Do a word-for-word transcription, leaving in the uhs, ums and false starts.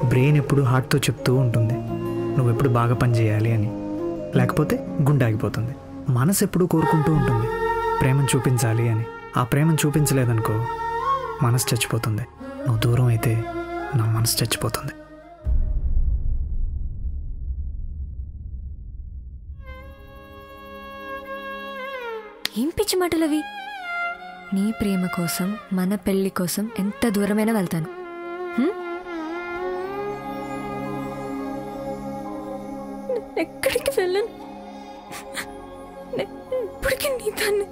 Brain ఎప్పుడు హార్ట్తో చెప్తూ ఉంటుంది నువ్వు ఎప్పుడు బాగా పని చేయాలి అని, లేకపోతే గుండె ఆగిపోతుంది. మనసు ఎప్పుడు కోరుకుంటూ ఉంటుంది ప్రేమను చూపించాలి అని. ఆ ప్రేమను చూపించలేదనుకో మనసు చచ్చిపోతుంది. నువ్వు దూరం అయితే నా మనసు చచ్చిపోతుంది. ఏం పిచ్చి మాటలు అవి? నీ ప్రేమ కోసం, మన పెళ్లి కోసం ఎంత దూరమైనా వెళ్తాను. ఎక్కడికి వెళ్ళను, ఇప్పటికీ నీ దాన్ని.